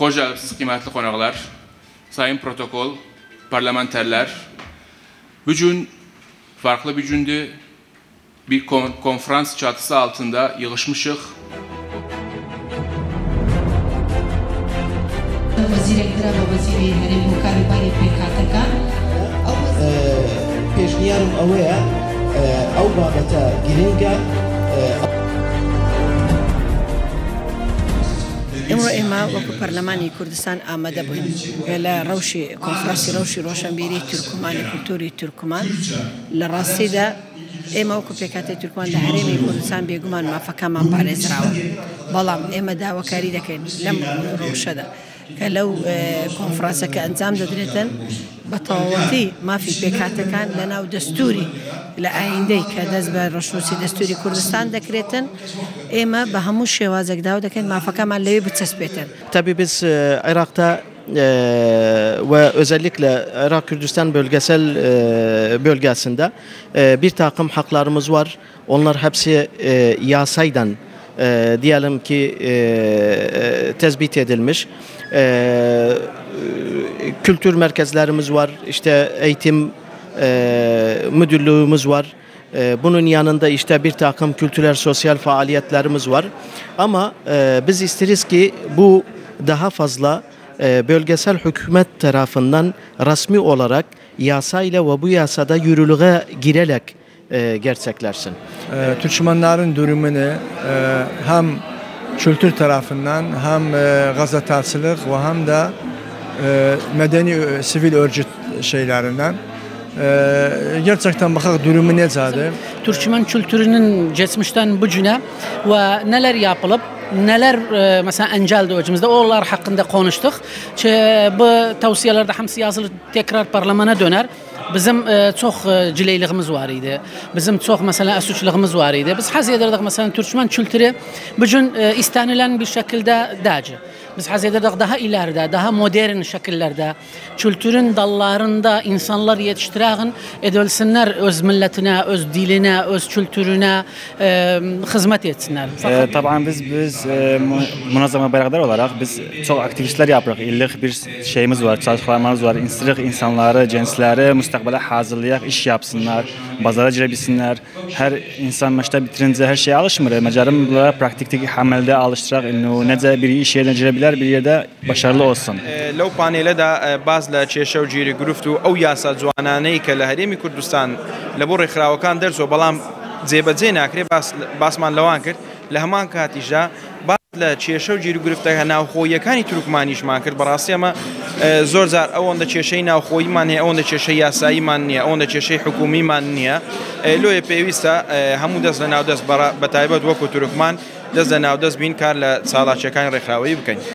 Hoş geldiniz kıymetli konuklar, sayın protokol, parlamenterler. Bugün farklı bir gündü, bir konferans çatısı altında yığışmışıq. Pêşniyarım awaya ew babeta girînga ئێمڕۆ ئێمە وەکو پەرلەمانی کوردستان ئامادە بووین لە ڕەوشی کۆنفرانسی ڕەوشی ڕۆشنبیری تورکمانی کولتوری تورکمان لە ڕاستیدا ئێمە وەکو پێکاتی تورکمان لە هەرێمی کوردستان بێگومان مافەکەمان پارێزراوە بەڵام ئێمە داواکاری دەکەین لەم ڕۆژەدا کە لەو کۆنفرانسەکە ئەنجام دەدرێتن بە تەواوەتی مافی پێکاتەکان لە ناو دەستوری لە ئایندەی کە دەست بە ڕەشنووسی دەستوری کوردستان دەکرێتن ئێمە بە هەموو شێوازێک داوا دەکەین mafakaman لەوێ بچەسپێتن. Tabii biz Irak'ta ve özellikle Irak Kürdistan bölgesinde bir takım haklarımız var. Onlar hepsi yasayla diyelim ki tespit edilmiş. Kültür merkezlerimiz var, işte eğitim müdürlüğümüz var. Bunun yanında işte bir takım kültürel sosyal faaliyetlerimiz var. Ama biz isteriz ki bu daha fazla bölgesel hükümet tarafından resmi olarak yasayla ve bu yasada yürürlüğe girerek gerçekleşsin. Türkmenlerin durumunu hem kültür tarafından hem gazetecilik ve hem de medeni sivil örgüt şeylerinden gerçekten bakak durumu necədir? Türkmen kültürünün geçmişten bugüne ve neler yapılıp neler mesela engeldi hocamızda onlar hakkında konuştuk. Bu tavsiyelerde hem yazılı tekrar parlamenta döner. Bizim çok cileyliğimiz var idi. Bizim çok mesela asuçlığımız var idi. Biz haz ederdik mesela Türkmen kültürü bugün istenilen bir şekilde dağcı. Biz haz ederdik daha ileride, daha modern şekillerde, kültürün dallarında insanlar yetiştirəğin edilsinler öz milletine, öz diline, öz kültürüne hizmet etsinler. Tabii biz Munazzama Bayraktar olarak biz çok aktivistler yapırıq. İllik bir şeyimiz var, çalışmalarımız var. İstirik insanları, gençleri müstakbele hazırlayaq, iş yapsınlar, bazara girebilsinler. Her insan məktəb bitirince her şeye alışmır. Məcarım bunlara praktikteki hamelde alıştıraq. Necə bir iş yerine girebilir, bir yerde başarılı olsun. لەو پانێلە دا باز لە کێشە و گیری گرفت و ئەو یاسا جوانانەی کە لە هەرێمی کوردستان لە بۆ ڕێکخراوەکان دەرچۆ بەڵام جێبەجێ ناکرێت باسمان لەوان کرد لە هەمان کاتیشدا باز لە کێشە و گیری گرفتەکە ناوخۆییەکانی تورکمانیشمان کرد بەڕاستی ئەمە زۆر جار ئەوەندە کێشەی ناوخۆییمان هەیە ئەوەندە کێشەی یاساییمان نییە ئەوەندە کێشەی حکومیمان نییە لۆیە پێویستە هەموو دەست لە ناودەست بەتایبەت وەکو تورکمان دەست لە ناودەست بین کار لە چالاکیەکانی ڕێکخراوەیی بکەین.